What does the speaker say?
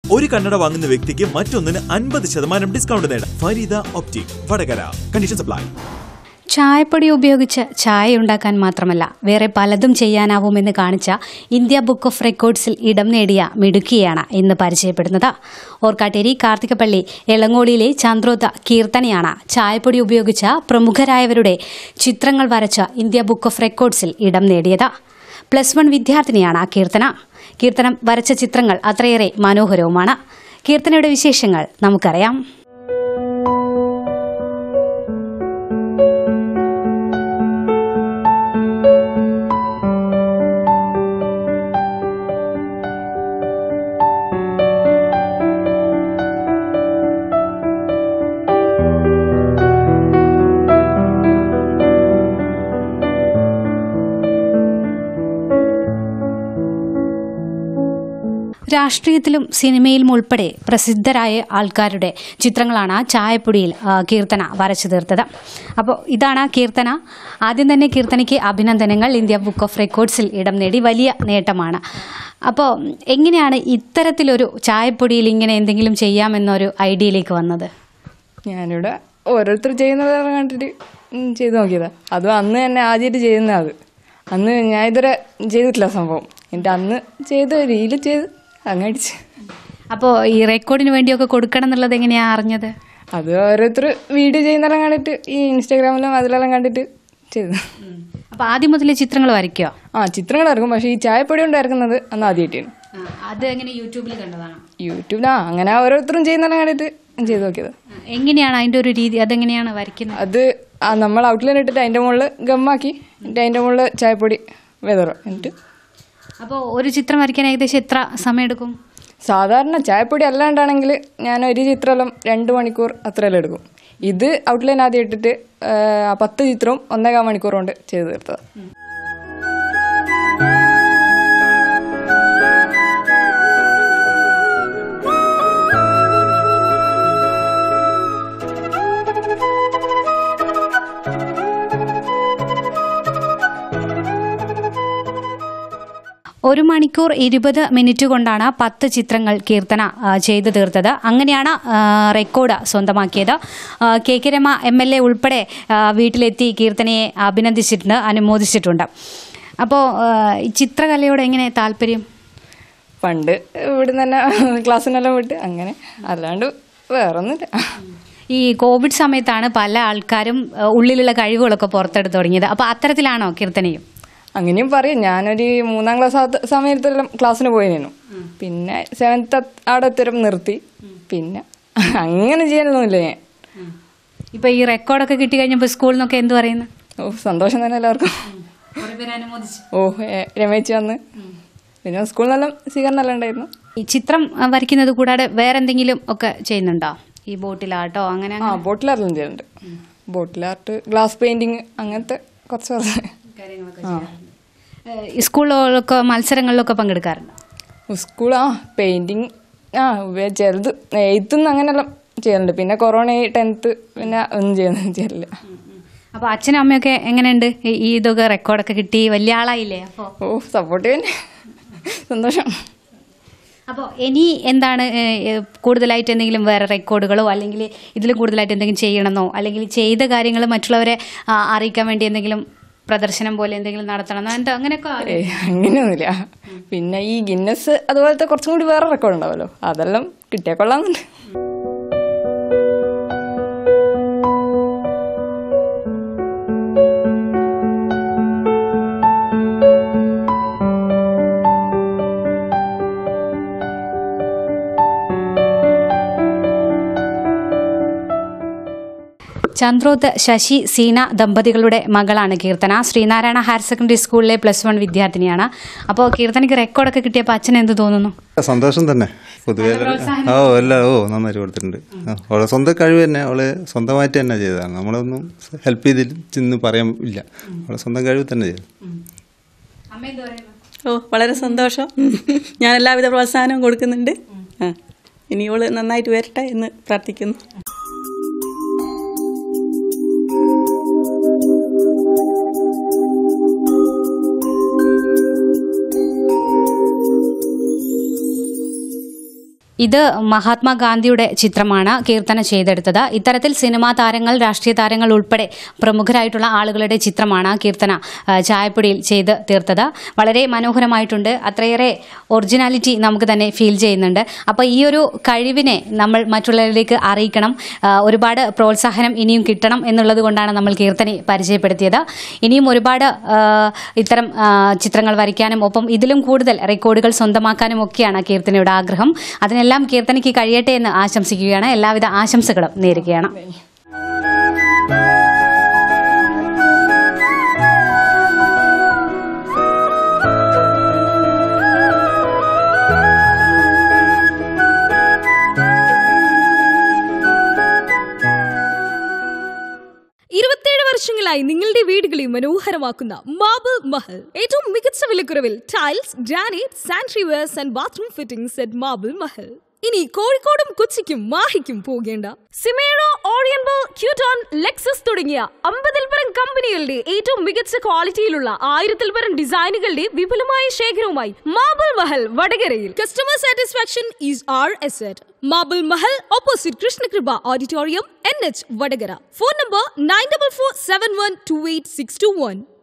ഒരു കണ്ണട വാങ്ങുന്ന വ്യക്തിക്ക് മറ്റൊന്നിന് 50% ഡിസ്കൗണ്ട് നേടാം. Fareeda optic, Vadakara. Conditions apply. ചായപ്പൊടി ഉപയോഗിച്ച് ചായ ഉണ്ടാക്കാൻ മാത്രമല്ല വേറെ പലതും ചെയ്യാനാവുമെന്ന് കാണിച്ച ഇന്ത്യ ബുക്ക് ഓഫ് റെക്കോർഡ്സിൽ ഇടം നേടിയ മിടുക്കിയാണ് ഇന്ന് പരിചയപ്പെടുന്നത്. ഓർക്കാട്ടേരി കാർത്തികപ്പള്ളി എളങ്ങോളിയിലെ ചന്ദ്രോത്ത കീർത്തനയാണ് ചായപ്പൊടി ഉപയോഗിച്ച പ്രമുഖരായവരുടെ ചിത്രങ്ങൾ വരച്ച ഇന്ത്യ ബുക്ക് ഓഫ് റെക്കോർഡ്സിൽ ഇടം നേടിയത്. +1 വിദ്യാർത്ഥിനിയാണ് കീർത്തനം വരച്ച ചിത്രങ്ങൾ അത്രയേറെ മനോഹരവുമാണ്. കീർത്തനയുടെ വിശേഷങ്ങൾ നമുക്കറിയാം. രാഷ്ട്രീയത്തിലും സിനിമയിലും ഉൾപ്പെടെ പ്രസിദ്ധരായ ആൾക്കാരുടെ ചിത്രങ്ങളാണ് ചായപ്പൊടിയിൽ കീർത്തന വരച്ചു തീർത്തത്. അപ്പോൾ ഇതാണ് കീർത്തന. ആദ്യം തന്നെ കീർത്തനയ്ക്ക് അഭിനന്ദനങ്ങൾ. ഇന്ത്യ ബുക്ക് ഓഫ് റെക്കോർഡ്സിൽ ഇടം നേടി, വലിയ നേട്ടമാണ്. അപ്പോൾ എങ്ങനെയാണ് ഇത്തരത്തിലൊരു ചായപ്പൊടിയിൽ ഇങ്ങനെ എന്തെങ്കിലും ചെയ്യാമെന്നൊരു ഐഡിയയിലേക്ക് വന്നത്? ഞാനിവിടെ ഓരോരുത്തർ ചെയ്യുന്നത് കണ്ടിട്ട് ചെയ്ത് നോക്കിയതാ. അതും അന്ന് തന്നെ ആദ്യമായിട്ട് ചെയ്യുന്നത്. അത് അന്ന് ഞാൻ ഇതുവരെ ചെയ്തിട്ടില്ല സംഭവം. എന്നിട്ട് അന്ന് ചെയ്ത് റീല് ചെയ്ത് അങ്ങടിച്ച്. അപ്പോൾ ഈ റെക്കോർഡിന് വേണ്ടിയൊക്കെ കൊടുക്കണം എന്നുള്ളത് എങ്ങനെയാണ് അറിഞ്ഞത്? അത് ഓരോരുത്തർ വീഡിയോ ചെയ്യുന്നതെല്ലാം കണ്ടിട്ട് ഈ ഇൻസ്റ്റാഗ്രാമിലും അതിലെല്ലാം കണ്ടിട്ട് ചെയ്തു. അപ്പോൾ ആദ്യം മുതലേ ചിത്രങ്ങൾ വരയ്ക്കോ? ചിത്രങ്ങൾ വരക്കും. പക്ഷേ ഈ ചായപ്പൊടി കൊണ്ട് വരക്കുന്നത് അന്ന് ആദ്യമായിട്ടാണ്. അത് എങ്ങനെ യൂട്യൂബിൽ കണ്ടതാണ്? യൂട്യൂബിലാ അങ്ങനെ ഓരോരുത്തരും ചെയ്യുന്നതെല്ലാം കണ്ടിട്ട് ചെയ്ത് നോക്കിയത്. എങ്ങനെയാണ് അതിൻ്റെ ഒരു രീതി? അതെങ്ങനെയാണ് വരയ്ക്കുന്നത്? അത് നമ്മൾ ഔട്ട്ലൈൻ ഇട്ടിട്ട് അതിൻ്റെ മുകളിൽ ഗമ്മാക്കി എന്നിട്ട് അതിൻ്റെ മുകളിൽ ചായപ്പൊടി വെതറും. എന്നിട്ട് അപ്പോൾ ഒരു ചിത്രം വരയ്ക്കാൻ ഏകദേശം എത്ര സമയം എടുക്കും? സാധാരണ ചായപ്പൊടി അല്ലാണ്ടാണെങ്കിൽ ഞാൻ ഒരു ചിത്രമെല്ലാം 2 മണിക്കൂർ അത്രയെല്ലാം എടുക്കും. ഇത് ഔട്ട്ലൈൻ ആദ്യം ഇട്ടിട്ട് 10 ചിത്രവും 1.25 മണിക്കൂർ കൊണ്ട് ചെയ്ത് തീർത്തത്. ഒരു മണിക്കൂർ 20 മിനിറ്റ് കൊണ്ടാണ് 10 ചിത്രങ്ങൾ കീർത്തന ചെയ്തു തീർത്തത്. അങ്ങനെയാണ് റെക്കോർഡ് സ്വന്തമാക്കിയത്. കെ രമ MLA ഉൾപ്പെടെ വീട്ടിലെത്തി കീർത്തനയെ അഭിനന്ദിച്ചിട്ടുണ്ട്, അനുമോദിച്ചിട്ടുണ്ട്. അപ്പോൾ ഈ ചിത്രകലയോട് എങ്ങനെ താല്പര്യം? പണ്ട് ഇവിടുന്ന് തന്നെ ക്ലാസ്സിനെല്ലാം വിട്ട് അങ്ങനെ, അല്ലാണ്ട് വേറൊന്നുമില്ല. ഈ കോവിഡ് സമയത്താണ് പല ആൾക്കാരും ഉള്ളിലുള്ള കഴിവുകളൊക്കെ പുറത്തെടുത്ത് തുടങ്ങിയത്. അപ്പോൾ അത്തരത്തിലാണോ കീർത്തനയും? അങ്ങനെയും പറയും. ഞാനൊരു 3ാം ക്ലാസ് സമയത്തെല്ലാം ക്ലാസ്സിന് പോയിരുന്നു. പിന്നെ 7th അവിടെ എത്തരം നിർത്തി. പിന്നെ അങ്ങനെ ചെയ്യാനൊന്നുമില്ല ഞാൻ. ഇപ്പൊ ഈ റെക്കോർഡൊക്കെ കിട്ടി കഴിഞ്ഞപ്പോൾ സ്കൂളിൽ നിന്നൊക്കെ എന്ത് പറയുന്നു? സന്തോഷം തന്നെ എല്ലാവർക്കും. രമേശ് വന്ന് പിന്നെ സ്കൂളിൽ നിന്നെല്ലാം സ്വീകരണം ഉണ്ടായിരുന്നു. ഈ ചിത്രം വരയ്ക്കുന്നത് കൂടാതെ വേറെ എന്തെങ്കിലും ഒക്കെ ചെയ്യുന്നുണ്ടോ? ഈ ബോട്ടിൽ ആർട്ടോ അങ്ങനെ? ബോട്ടിൽ ആർട്ടെല്ലാം ചെയ്യുന്നുണ്ട്. ബോട്ടിൽ ആർട്ട്, ഗ്ലാസ് പെയിന്റിങ്, അങ്ങനത്തെ കുറച്ച് സ്കൂളിലൊക്കെ മത്സരങ്ങളിലൊക്കെ പങ്കെടുക്കാറുണ്ട്? സ്കൂൾ പെയിന്റിങ് ചെറുത് 8th അങ്ങനെല്ലാം ചെയ്യലുണ്ട്. പിന്നെ കൊറോണ 10th പിന്നെ ഒന്നും ചെയ്യലില്ല. അപ്പോൾ അച്ഛനും അമ്മയൊക്കെ എങ്ങനെയുണ്ട്? ഈ ഇതൊക്കെ റെക്കോർഡൊക്കെ കിട്ടി വലിയ ആളായില്ലേ? അപ്പോൾ സപ്പോർട്ട് ചെയ്യാൻ സന്തോഷം. അപ്പോൾ ഇനി എന്താണ് കൂടുതലായിട്ട് എന്തെങ്കിലും വേറെ റെക്കോർഡുകളോ അല്ലെങ്കിൽ ഇതിൽ കൂടുതലായിട്ട് എന്തെങ്കിലും ചെയ്യണമെന്നോ അല്ലെങ്കിൽ ചെയ്ത കാര്യങ്ങൾ മറ്റുള്ളവരെ അറിയിക്കാൻ വേണ്ടി എന്തെങ്കിലും പ്രദർശനം പോലെ എന്തെങ്കിലും നടത്തണം എന്താ അങ്ങനെയൊക്കെ? അങ്ങനെയൊന്നുമില്ല. പിന്നെ ഈ ഗിന്നസ് അതുപോലത്തെ കുറച്ചും കൂടി വേറെ റെക്കോർഡ് ഉണ്ടാവുമല്ലോ, അതെല്ലാം കിട്ടിയാൽ കൊള്ളാമെന്നുണ്ട്. ചന്ദ്രോത്ത് ശശി സീന ദമ്പതികളുടെ മകളാണ് കീർത്തന. ശ്രീനാരായണ ഹയർ സെക്കൻഡറി സ്കൂളിലെ +1 വിദ്യാർത്ഥിനിയാണ്. അപ്പോൾ കീർത്തനയ്ക്ക് റെക്കോർഡൊക്കെ കിട്ടിയപ്പോൾ അച്ഛന് എന്ത് തോന്നുന്നു? സന്തോഷം തന്നെ. പൊതുവെ നന്നായിട്ട് കൊടുത്തിട്ടുണ്ട്. അവളെ സ്വന്തം കഴിവ് തന്നെ, അവള് സ്വന്തമായിട്ട് തന്നെ ചെയ്തതാണ്. നമ്മളൊന്നും ഹെൽപ്പ് ചെയ്തിട്ട് പറയാൻ ഇല്ല. അവളെ സ്വന്തം കഴിവ് തന്നെ ചെയ്തു. വളരെ സന്തോഷം. ഞാൻ എല്ലാവിധ പ്രോത്സാഹനവും കൊടുക്കുന്നുണ്ട്. ഇനി അവള് നന്നായിട്ട് വരട്ടെ എന്ന് പ്രാർത്ഥിക്കുന്നു. ഇത് മഹാത്മാഗാന്ധിയുടെ ചിത്രമാണ് കീർത്തന ചെയ്തെടുത്തത്. ഇത്തരത്തിൽ സിനിമാ താരങ്ങൾ, രാഷ്ട്രീയ താരങ്ങൾ ഉൾപ്പെടെ പ്രമുഖരായിട്ടുള്ള ആളുകളുടെ ചിത്രമാണ് കീർത്തന ചായപ്പൊടിയിൽ ചെയ്ത് തീർത്തത്. വളരെ മനോഹരമായിട്ടുണ്ട്. അത്രയേറെ ഒറിജിനാലിറ്റി നമുക്ക് തന്നെ ഫീൽ ചെയ്യുന്നുണ്ട്. അപ്പോൾ ഈ ഒരു കഴിവിനെ നമ്മൾ മറ്റുള്ളവരിലേക്ക് അറിയിക്കണം, ഒരുപാട് പ്രോത്സാഹനം ഇനിയും കിട്ടണം എന്നുള്ളത് കൊണ്ടാണ് നമ്മൾ കീർത്തനെ പരിചയപ്പെടുത്തിയത്. ഇനിയും ഒരുപാട് ഇത്തരം ചിത്രങ്ങൾ വരയ്ക്കാനും ഒപ്പം ഇതിലും കൂടുതൽ റെക്കോർഡുകൾ സ്വന്തമാക്കാനും ഒക്കെയാണ് കീർത്തനയുടെ ആഗ്രഹം. അതിനെല്ലാം കീർത്തനയ്ക്ക് കഴിയട്ടെ എന്ന് ആശംസിക്കുകയാണ്. എല്ലാവിധ ആശംസകളും നേരുകയാണ്. വർഷങ്ങളായി നിങ്ങളുടെ വീടുകളെ മനോഹരമാക്കുന്ന മാർബിൾ മഹൽ. ഏറ്റവും മികച്ച വിലക്കുറവിൽ tiles, granite, sanitary wares and bathroom fittings at marble Mahal. ഇനി കോഴിക്കോടും കൊച്ചിക്കും മാഹിക്കും പോകേണ്ട. സിമേറോ, ഓറിയന്റൽ, ക്യൂട്ടോൺ, ലെക്സസ് തുടങ്ങിയ 50-ൽ പരം കമ്പനികളുടെ ഏറ്റവും മികച്ച ക്വാളിറ്റിയിലുള്ള 1000-ൽ പരം ഡിസൈനുകളുടെ വിപുലമായ ശേഖരവുമായി മാർബിൾ മഹൽ വടകരയിൽ. Customer satisfaction is our asset. Marble Mahal, opposite Krishnakripa auditorium, NH Vadakara. Phone number 9447128621.